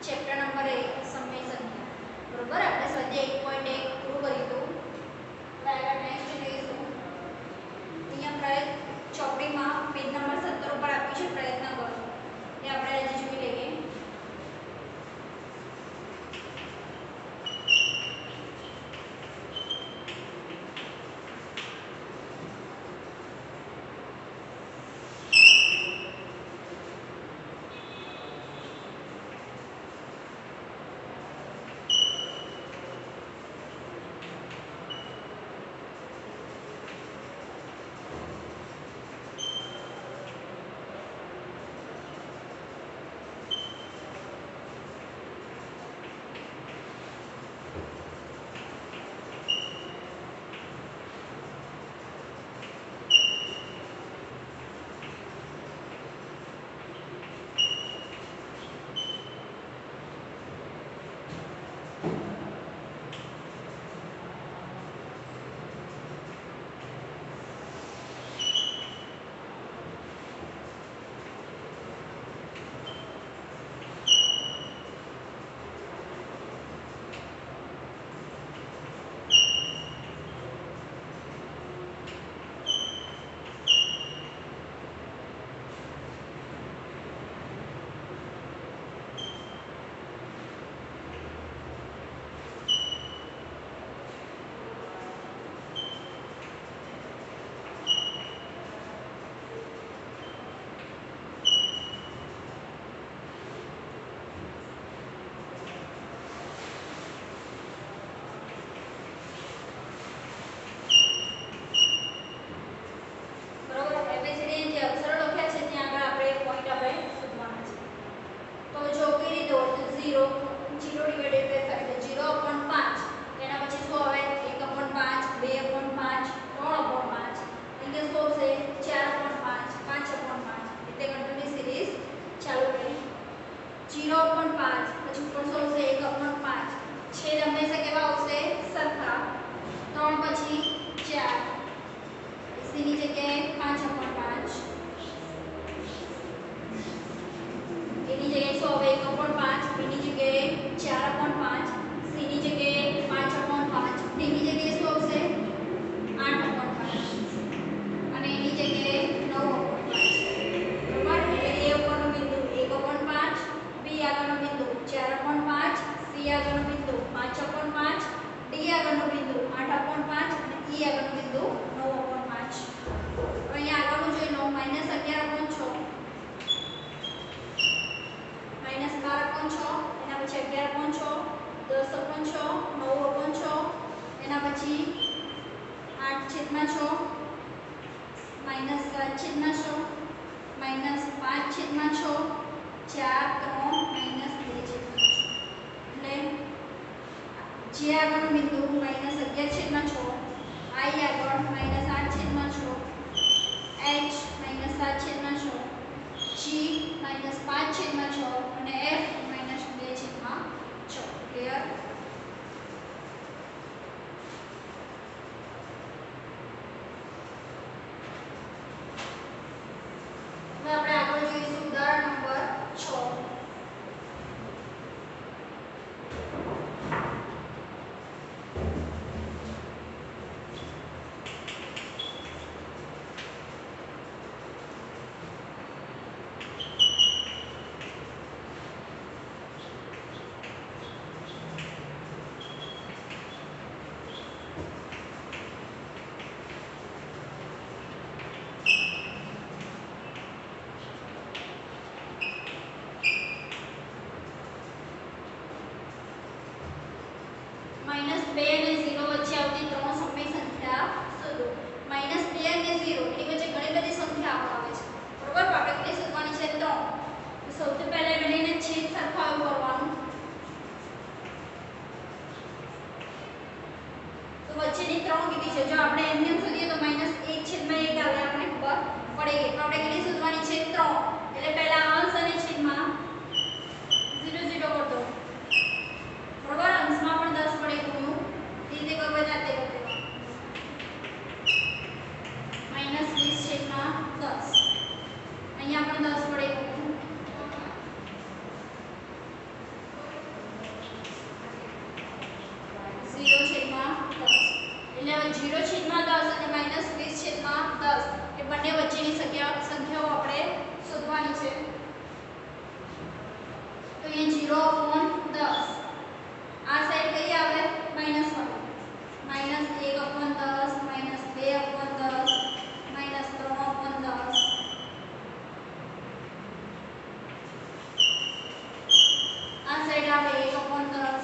Chapter number 1 સમય સંખ્યા. બરોબર, આપણે સ્વાધ્યાય 1.1 પૂરું કર્યું હતું. હવે આગળ નેક્સ્ટ જોઈશું. અહીંયા પ્રયત્ન ચોપડીમાં પેજ નંબર 17 ઉપર આપ્યું છે પ્રયત્ન કરો. એ આપણે આજે જોઈ લઈએ. 0 છેદમાં 10 અને -20 છેદમાં 10 એ બંને વચ્ચેની સંખ્યાઓ આપણે શોધવાની છે. તો અહીંયા 0/10 આ સાઈડ કઈ આવે માઈનસ વાળી -1/10 -2/10 -3/10 આ સાઈડ આવે 1/10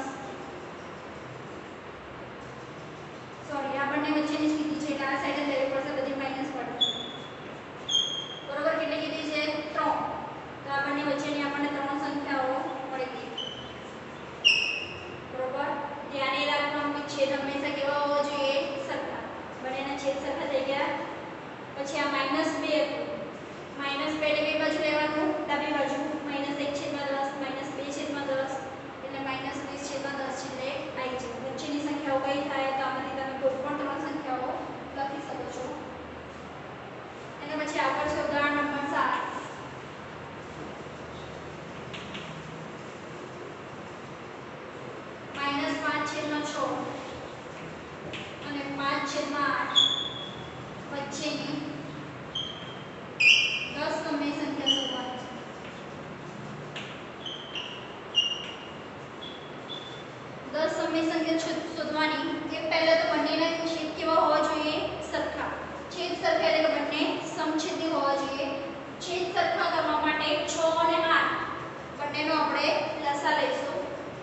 સોરી આ બંને વચ્ચેની જ કીધી છે એટલે આ સાઈડ જ લેવી પડશે બધી માઈનસ વાળી બરોબર કેટલી કીધી છે 3 તો આ બંને વચ્ચેની આપણને 3 સંખ્યાઓ મળી ગઈ બરોબર ધ્યાન રાખવાનું છેદ હંમેશા કેવા હોવો જોઈએ સરખા બંનેના છેદ સરખા થઈ ગયા પછી આ -2 હતું -2 એટલે કઈ બાજુ લેવાનું ડાબી બાજુ -1/10 -2/10 એટલે -20/10 છેલ્લે આવી જાય વચ્ચેની સંખ્યાઓ કઈ થાય તો આમાંથી તમે કોઈ પણ 3 સંખ્યાઓ લખી શકો છો અને પછી આગળ છે ઉદાહરણ નંબર 7 -5/6 અને 5/8 વચ્ચેની 10 ગમે સંખ્યા શોધવાની છે 10 ગમે સંખ્યા શોધવાની એ પહેલા તો બંનેના છેદ કેવા હોવા જોઈએ સરખા છેદ સરખા એટલે કે બંને સમછેદી હોવા જોઈએ છેદ સરખા કરવા માટે 6 અને 8 બંનેનો આપણે લસા લઈશું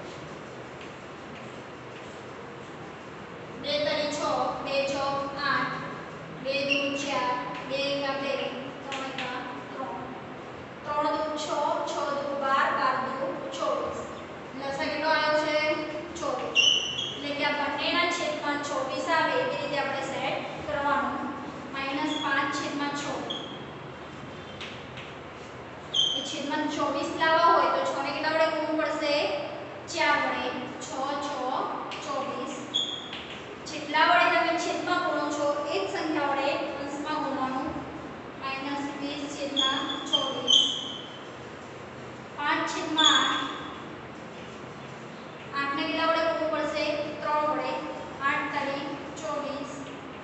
2 તરી 6 2 ચોક 8 2 દૂ 4 2 એકા 2 3 એકા 3 3 દૂ 6 6 દૂ 12 12 દૂ 24 લસા કેટલો આવ્યો છે 24 એટલે કે આ બંનેના છેદમાં 24 આવે એવી રીતે આપણે સેટ કરવાનું -5/6 એ છેદમાં 24 લાવવા હોય તો 6 ને કેટલા વડે ગુણવું પડશે 4 વડે 6 6 24 જેટલા વડે તમે છેદમાં ગુણો છો એ જ સંખ્યા વડે અંશમાં ગુણવાનું -20/24 5/8 8 ને કેટલા વડે ગુણવું પડશે 3 વડે 8 તરી 24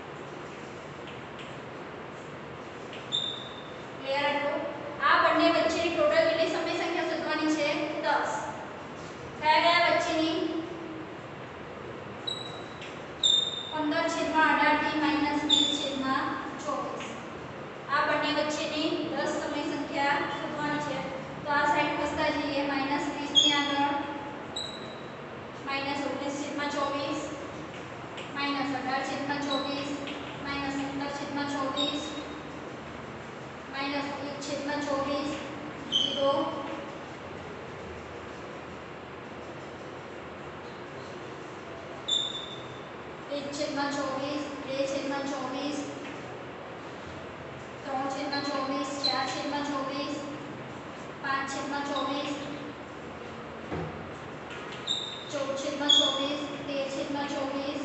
ક્લિયર આટલું આ બંને વચ્ચેની ટોટલ કેટલી સમય સંખ્યા શોધવાની છે 10 કયા વચ્ચેની 15/18 થી -20/24 આ બંને વચ્ચેની 10 સમય સંખ્યા શોધવાની છે તો આ સાઈડ ખસતા જઈએ -20 ની આગળ -19/24 -18/24 -17/24 -1/24 0 1/24 2/24 3/24 4/24 5/24 14/24 13/24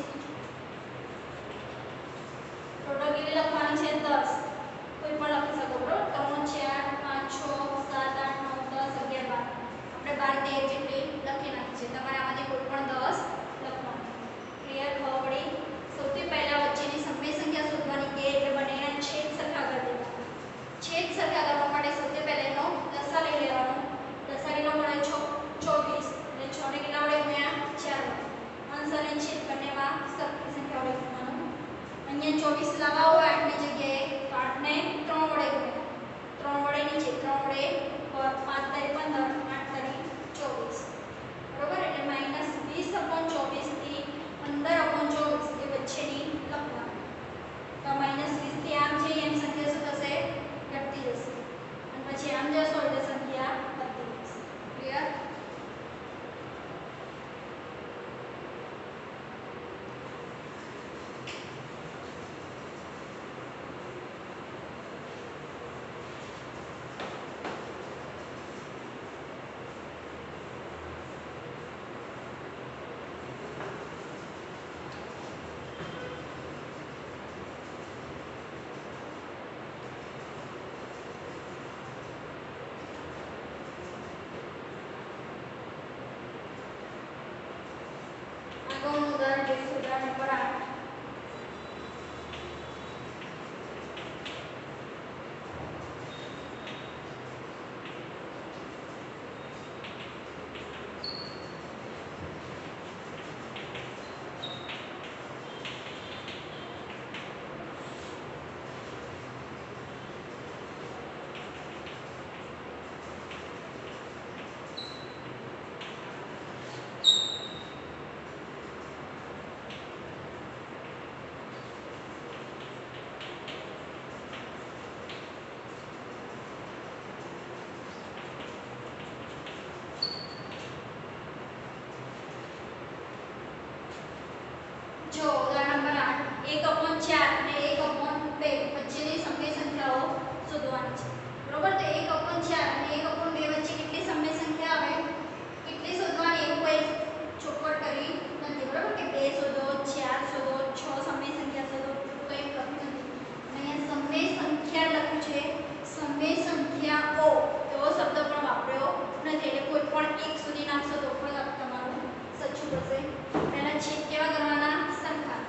ટોટલ કેટલી લખવાની છે 10 કોઈ પણ લખી શકો બરોબર 3 4 5 6 7 8 9 10 11 12 આપણે 12 13 જેટલી લખી નાખી છે તમારે આમાંથી કોઈ પણ 10 લખવાનું ક્લિયર ખબર પડી સૌથી પહેલા વચ્ચેની સમય સંખ્યા શોધવાની કે એટલે બંનેના છેદ સરખા કરી દેવાના છેદ સરખા કરવા માટે સૌથી પહેલા એનો લસા લઈ લેવાનો લસા કેટલો મળે 24 એટલે 6 ને કેટલા વડે ગુણ્યા 4 અંશ અને છેદ બંનેમાં સરખી સંખ્યા વડે ગુણવાનું અહીંયા 24 લાવવા હોય 8 ની જગ્યાએ તો 8 ને 3 વડે ગુણ્યા 3 વડે નીચે 3 વડે 5 તરી 15 8 તરી 24 બરોબર એટલે -20/24 થી 15/24 એ વચ્ચેની લખવાનું તો -20 થી આમ જઈએ એની સંખ્યા શું થશે ઘટતી જશે અને પછી આમ જશો એટલે સંખ્યા વધતી જશે ક્લિયર આગળનું ઉદાહરણ જોઈશું ઉદાહરણ નંબર 8 1/4 અને 1/2 વચ્ચેની સમય સંખ્યાઓ શોધવાની છે બરોબર તો 1/4 અને 1/2 વચ્ચે કેટલી સમય સંખ્યા આવે કેટલી શોધવાની એવું કોઈ ચોખવટ કરી નથી બરોબર કે 2 શોધો 4 શોધો 6 સમય સંખ્યા શોધો કોઈ લખ્યું નથી અને અહીંયા સમય સંખ્યા લખ્યું છે સમય સંખ્યાઓ એવો શબ્દ પણ વાપર્યો નથી એટલે કોઈ પણ એક સુધી નાખશો તો પણ તમારું સાચું પડશે પહેલા છેદ કેવા કરવાના સરખા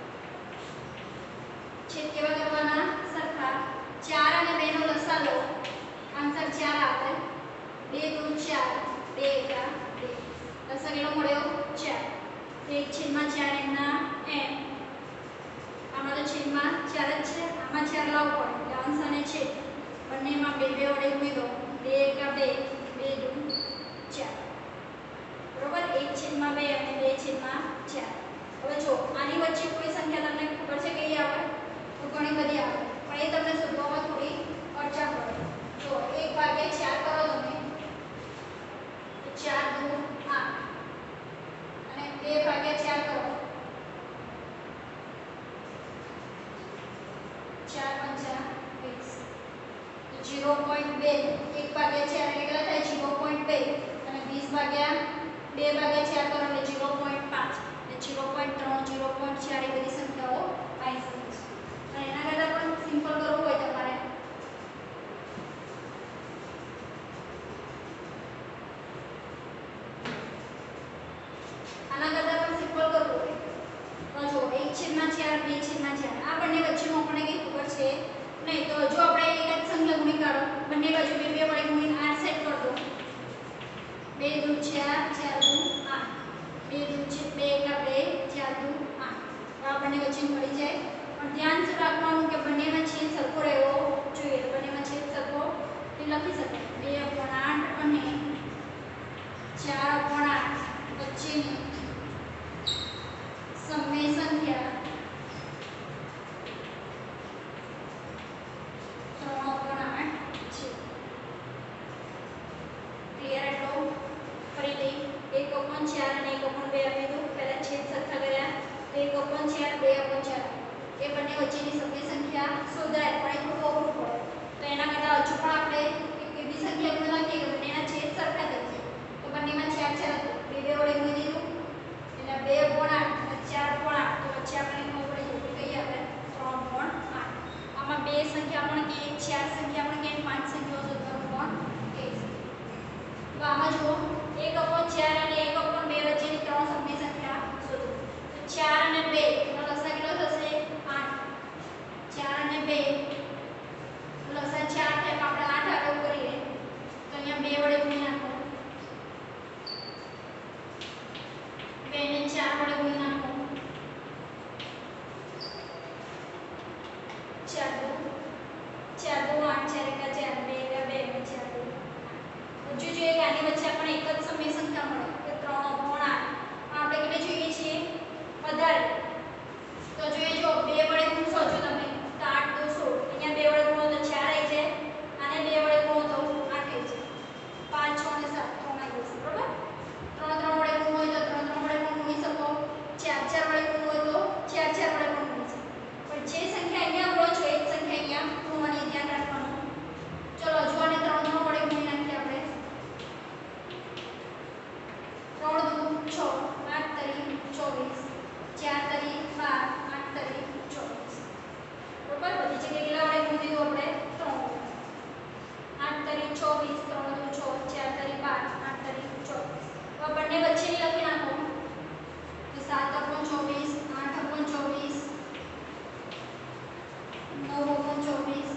છેદ કેવા કરવાના સરખા 4 અને 2 નો લસા લો આન્સર 4 આવે 2 2 4 2 1 2 લસા કેટલો મળ્યો 4 1/4 એમના એમ આમાં તો છેદમાં 4 જ છે આમાં 4 લાવવો પડે એટલે અંશ અને છેદ બંનેમાં 2 2 વડે ગુણી દો 2 1 2 2 2 4 બરોબર 1/2 અને 2/4 હવે જો આની વચ્ચે કોઈ સંખ્યા તમને ખબર છે કઈ આવે તો ઘણી બધી આવે પણ એ તમને શોધવામાં થોડી અડચણ પડે જો 1/4 કરો તમે તો 4 2 8 અને 2/4 કરો 4 5 20 0.2 1/4 એટલે કેટલા થાય 0.2 અને 20/2/4 કરો એટલે 0.5 અને 0.3 0.4 એ બધી સંખ્યાઓ આવી શકે છે અને એના કરતાં પણ સિમ્પલ કરવું હોય તમારે આના કરતાં પણ સિમ્પલ કરવું હોય તો જો 1/4 2/4 આ બંને વચ્ચેનું આપણને કંઈ ખબર છે નહીં તો જો આપણે એક જ સંખ્યા ગુણી કાઢો બંને બાજુ 2 2 વડે ગુણીને 8 સેટ કરી દો 2 2 4 4 2 8 2 2 1 2 4 2 8 આ બંને વચ્ચે મળી જાય પણ ધ્યાન શું રાખવાનું કે બંનેમાં છેદ સરખો રહેવો જોઈએ તો બંનેમાં છેદ સરખો એ લખી શકાય 2/8 અને 4/8 વચ્ચેની સમય સંખ્યા 3/8 છે ક્લિયર એટલો ફરીથી 1/4 અને 1/2 આપી દો પહેલા છેદ સરખા કર્યા તો 1/4 2/4 એ બંને વચ્ચેની સમય સંખ્યા શોધાય પણ એ થોડું અઘરું પડે તો એના કરતાં હજુ પણ આપણે એક એવી સંખ્યા ગુણ લખીએ કે બંનેના છેદ સરખા થઈ જાય તો બંનેમાં 4 4 હતો 2 2 વડે ગુણી દીધું એટલે 2/8 4/8 તો વચ્ચે આપણે ખબર પડી કે કઈ આવે 3/8 આમાં બે સંખ્યા પણ કે 4 સંખ્યા પણ કે 5 સંખ્યાઓ શોધવાનું પણ કે તો આમાં જુઓ 1/4 અને 1/2 વચ્ચેની ત્રણ સમય સંખ્યા શોધો તો 4 અને 2 નો લસા કેટલો થશે 8 4 અને 2 લસા 4 થાય આપણે 8 આગળ કરીએ તો અહીંયા 2 વડે ગુણી નાખો 2 ને 4 વડે ગુણી નાખો 4 2 4 2 8 4 1 4 2 1 2 4 2 હજુ જોઈએ કે આની વચ્ચે આપણે એક જ સમય સંખ્યા મળે કે 3/8 આપણે કેટલે જોઈએ છીએ વધારે તો જોઈએ જો 2 વડે ગુણશો જો તમે તો 8 2 16 અહીંયા 2 વડે ગુણો તો 4 આવી જાય અને 2 વડે ગુણો તો 8 આવી જાય 5 6 અને 7 3 આવી જશે બરોબર 3 3 વડે ગુણવું હોય તો 3 3 વડે પણ ગુણી શકો 4 4 વડે ગુણવું હોય તો 4 4 વડે પણ ગુણી શકો પણ જે સંખ્યા અહીંયા મળો છો એ જ સંખ્યા અહીંયા ગુણવાની ધ્યાન રાખવાનું ચલો જો આને 3 3 વડે ગુણી નાખીએ આપણે 3 2 6 8 તરી 24 4 તરી 12 8 તરી 24 બરોબર બધી જગ્યાએ કેટલા વડે ગુણી દીધું આપણે 3 8 તરી 24 3 2 6 4 તરી 12 8 તરી 24 હવે બંને વચ્ચેની લખી નાખો તો 7/24 8/24 9/24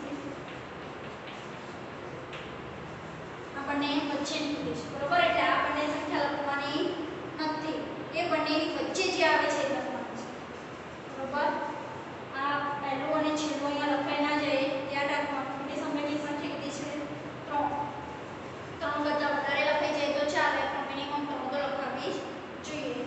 આપણને વચ્ચેની લીધી છે બરોબર એટલે આ બંને સંખ્યા લખવાની નથી એ બંનેની વચ્ચે જે આવે છે એ લખવાનું છે બરોબર આ પહેલું અને છેલ્લું અહીંયા લખાઈ ના જાય યાદ રાખવાનું કેટલી સમયની સંખ્યા કીધી છે 3 કરતાં વધારે લખાઈ જાય તો ચાલે પણ મિનિમમ 3 તો લખવાની જ જોઈએ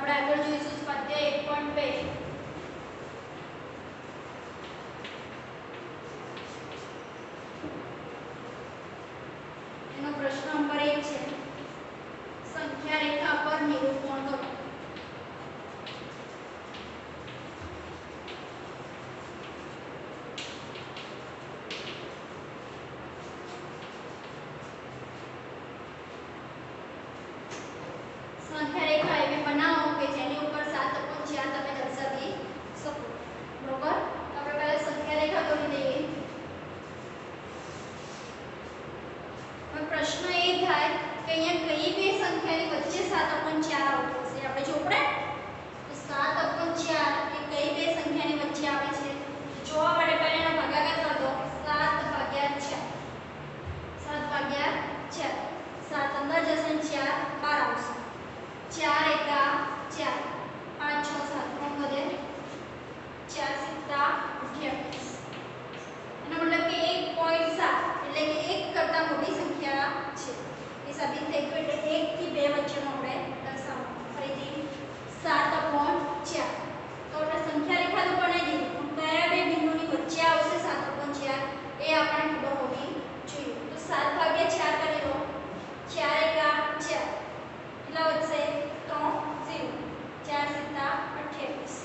આપણે આગળ જોઈશું સ્વાધ્યાય 1.2 એનો પ્રશ્ન નંબર 1 છે સંખ્યા રેખા પર નિરૂપણ કરો. સંખ્યા રેખા એવી બનાવો કે જેની ઉપર 7/4 તમે દર્શાવી શકો. બરોબર, આપણે પહેલા સંખ્યા રેખા દોરી દઈએ. હવે પ્રશ્ન એ થાય કે અહીંયા કઈ બે સંખ્યાની વચ્ચે 7/4 આવતો હશે. આપણે જોવું પડે તો 7/4 એ કઈ બે સંખ્યાની વચ્ચે આવે છે. જોવા માટે પહેલા એનો ભાગાકાર કરી દો. 7/4 7/4 7 અંદર જશે ને 4 બહાર આવશે. 4 એકા 4 5 6 7 3 વધે 4 સિત્તા 28. એનો મતલબ કે 1.7 એટલે કે 1 કરતા મોટી સંખ્યા છે એ સાબિત થઈ ગયું. એટલે 1 થી 2 વચ્ચેનો આપણે દર્શાવવાનું. ફરીથી 7/4 તો આપણે સંખ્યા રેખા તો બનાવી દીધી પણ કયા બે બિંદુની વચ્ચે આવશે 7/4 એ આપણને ખબર હોવી જોઈએ. તો 7/4 કરી દો. 4 એકા 4 કેટલા વધશે 3 0 4 સિત્તા 28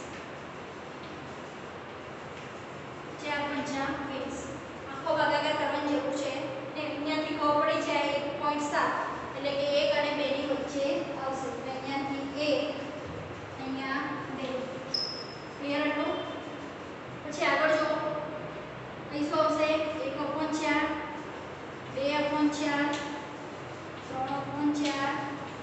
4 પંચા 20. આખો ભાગાકાર કરવાની જરૂર છે ને અહીંયાથી ખબર પડી જાય 1.7 એટલે કે 1 અને 2 ની વચ્ચે આવશે. એટલે અહીંયાથી 1 અહીંયા 2 ક્લિયર હતું. પછી આગળ જો અહીં શું આવશે 1/4 2/4 3/4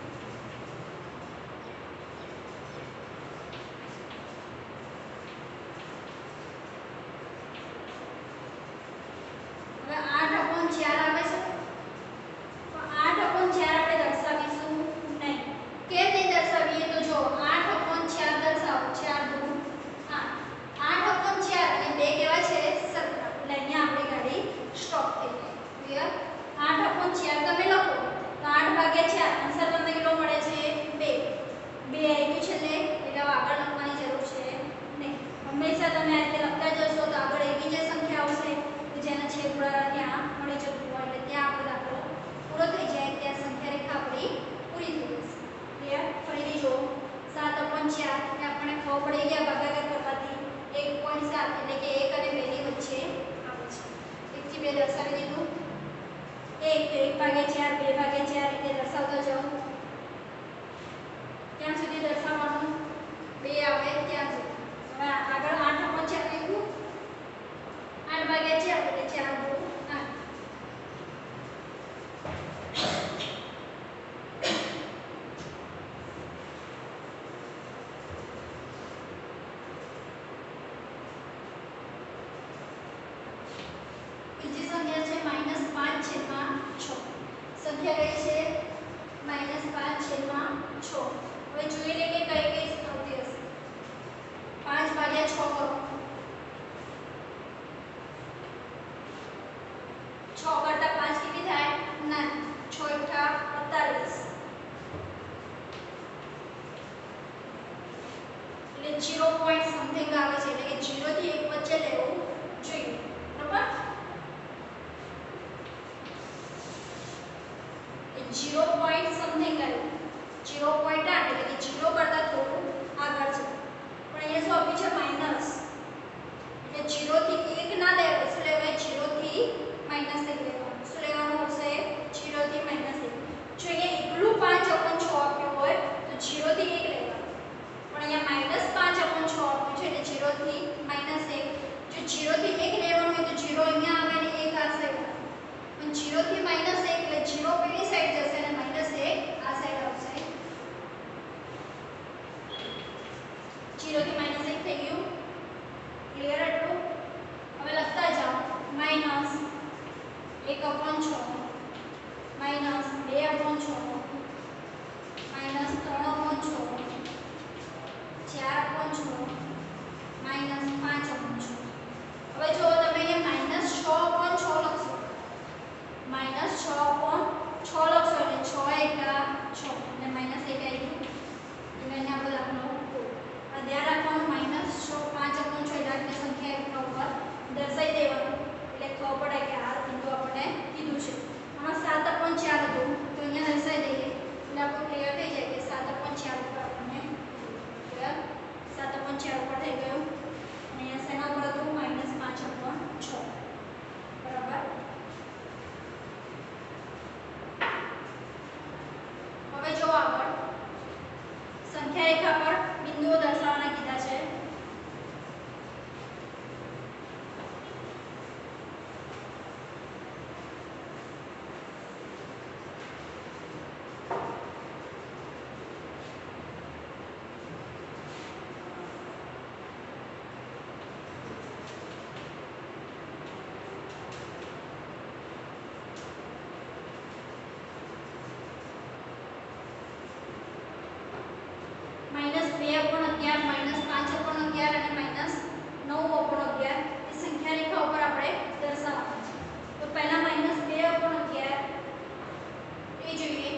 સમથિંગ આવે છે એટલે કે 0 થી 1 વચ્ચે લેવું જોઈએ. બરાબર 0 પોઈન્ટ સમથિંગ આવ્યું 0.8 એટલે કે 0 કરતા થોડું આગળ છે. પણ અહીંયા શું આપ્યું છે માઈનસ એટલે 0 થી 1 ના લેવાય. શું લેવાય 0 થી -1 લેવાનું. શું લેવાનું આવશે 0 થી -1. જો અહીંયા એકલું 5/6 આપ્યું હોય તો 0 થી 1 લેવાનું. પણ અહીંયા -5/6 આપ્યું છે એટલે 0 થી -1. જો 0 થી 1 લેવાનું હોય તો 0 અહીંયા આવે અને 1 આ સાઈડ આવે. પણ 0 થી -1 એટલે 0 પેલી સાઈડ જશે અને -1 આ સાઈડ આવશે. 0 થી -1 થઈ ગયું. ક્લિયર એટલું. હવે લખતા જાઓ -1 11 -5/11 અને -9/11 એ સંખ્યા રેખા ઉપર આપણે દર્શાવવાનું છે. તો પહેલા -2/11 એ જોઈએ.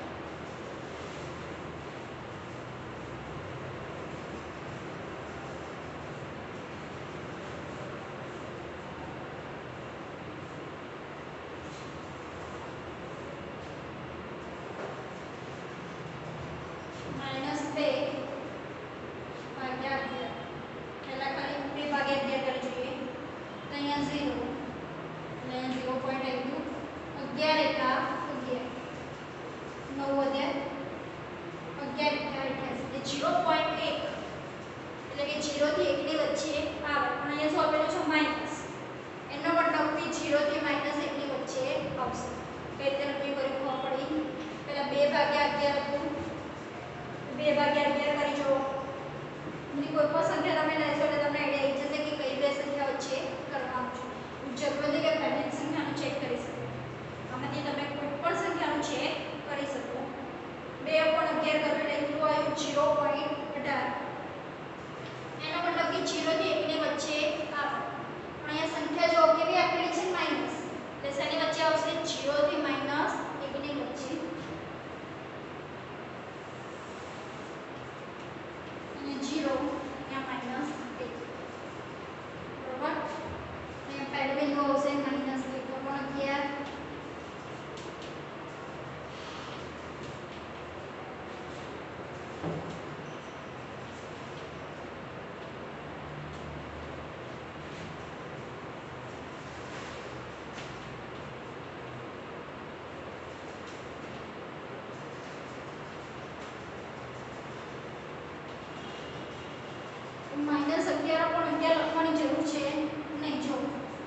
-11/11 લખવાની જરૂર છે નહીં. જો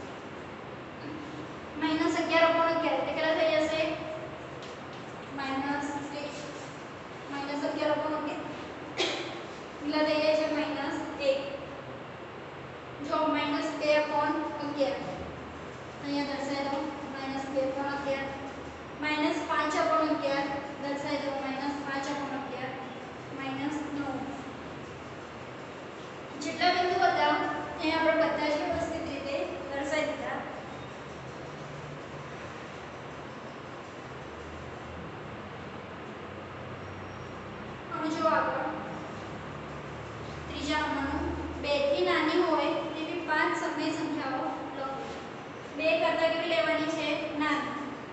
-11/11 એટલે કેટલા થઈ જશે? -1 -11/11 કેટલા થઈ જાય છે? -1. જો -2/11 અહીંયા દર્શાવી દો. -2/11 -5/11 દર્શાવી દો. -5/11 -9. જેટલા બિંદુ હતા એ આપણે બધા જ વ્યવસ્થિત રીતે દર્શાવી દીધા. હવે જો આગળ ત્રીજા નંબરનું 2 થી નાની હોય તેવી 5 સમય સંખ્યાઓ લખો. 2 કરતા કેવી લેવાની છે? નાની.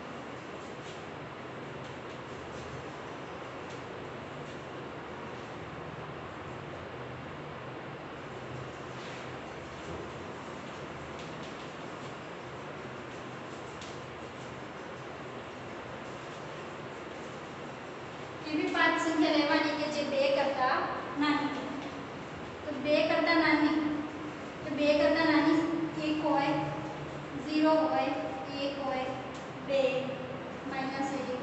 એવી 5 સંખ્યા લેવાની કે જે 2 કરતા નાની. તો 2 કરતા નાની, તો 2 કરતા નાની 1 હોય, 0 હોય, 1 હોય, 2, -1, -2, -3,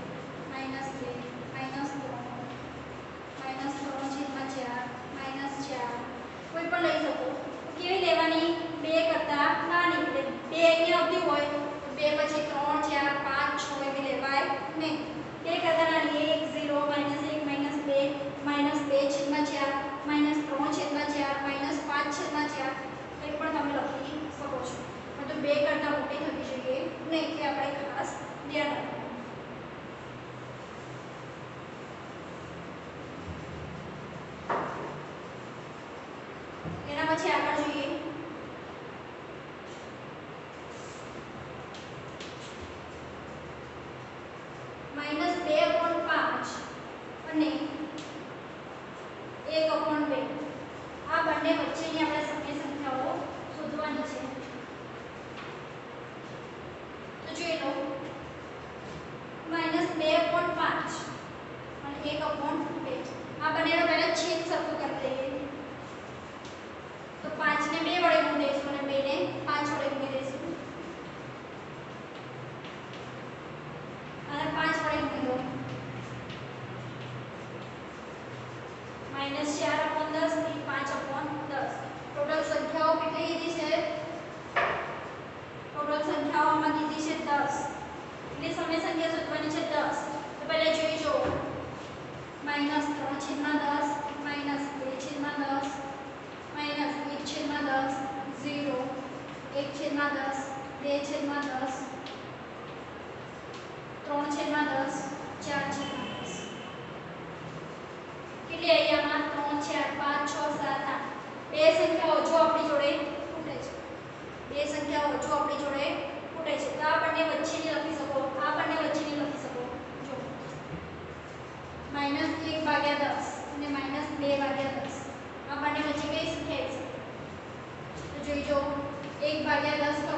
-3/4, કોઈ પણ લઈ શકો. કેવી લેવાની? 2 કરતા નાની. એટલે 2 અહીંયા આવતી હોય તો 2 પછી 3, 4, 5, 6 એવી લેવાય નહીં. 2 કરતા નાની 1, 0, -1, -2, -2/4, -3/4, -5/4 કંઈ પણ તમે લખી શકો છો. પરંતુ 2 કરતા મોટી થવી જોઈએ નહીં, તે આપણે ખાસ ધ્યાન રાખવું. એના પછી આગળ જોઈએ. -2/5 અને 1/2 આ બંને વચ્ચેની આપણે સમય સંખ્યાઓ શોધવાની છે. તો જોઈ લો -2/5 અને 1/2 આ બંનેનો પહેલા છેદ સરખો કરી દઈએ. તો 5 ને 2 વડે ગુણી દઈશું અને 2 ને 5 વડે ગુણી દઈશું. અને 5 વડે ગુણી દો. -4/10 થી 5/10 ટોટલ સંખ્યાઓ કેટલી કીધી છે? ટોટલ સંખ્યાઓમાં કીધી છે 10. એટલી સમય સંખ્યા શોધવાની છે 10. તો પહેલા જોઈ જો -3/10 -2/10 1/10, 2/10, 3/10, 4/10. કેટલી આવી આમાં 3 4 5 6 7 8. બે સંખ્યાઓ જો આપણી જોડે ખૂટે છે, બે સંખ્યાઓ જો આપણી જોડે ખૂટે છે તો આ બંને વચ્ચેની લખી શકો, આ બંને વચ્ચેની લખી શકો. જો -1/10 અને -2/10 આ બંને વચ્ચે કઈ સંખ્યા છે? તો જોઈ જો 1/10 કરો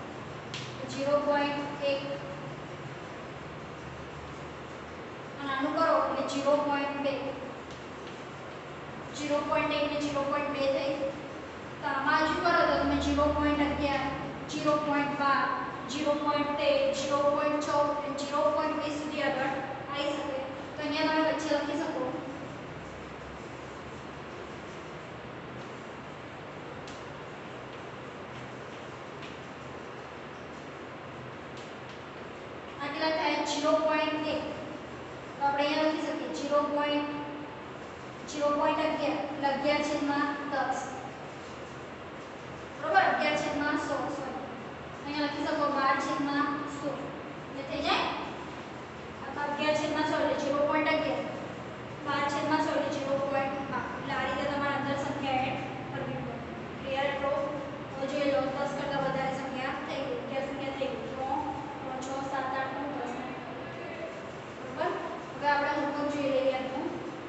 0.1 અને આનું કરો એટલે 0.2, 0.1 ને 0.2 થઈ. તો આમાં હજુ કરો તો તમે 0.11, 0.12, 0.13, 0.14 અને 0.20 સુધી આગળ આવી શકે. તો અહીંયા તમે વચ્ચે લખી શકો આ કેટલા થાય 0.1. તો આપણે અહીંયા લખી શકીએ 0.11 એટલે 11/10 બરોબર 11/100 સોરી અહીંયા લખી શકો 12/100 એટલે થઈ જાય આ 11/100 એટલે 0.11 12/100 એટલે 0.12 એટલે આ રીતે તમારે અંદર સંખ્યા એડ કરવી પડે. ક્લિયર? તો હવે જોઈ લો 10 કરતાં વધારે સંખ્યા થઈ ગઈ, 11 સંખ્યા થઈ ગઈ 3 6 7 8 9 10 બરોબર. હવે આપણે હોમવર્ક જોઈ લઈએ આજનું.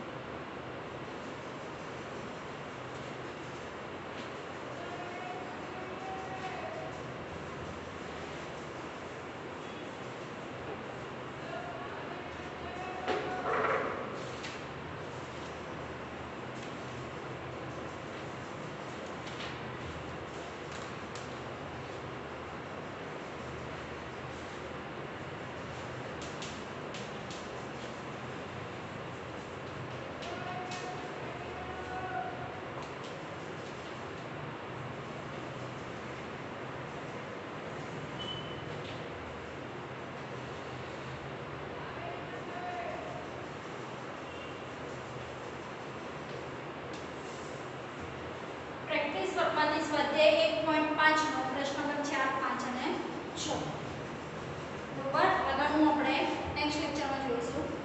પ્રેક્ટિસ વર્ગમાંથી સ્વાધ્યાય 1.5 નો પ્રશ્ન નંબર 4 5 અને 6 બરોબર. આગળનું આપણે નેક્સ્ટ લેક્ચરમાં જોઈશું.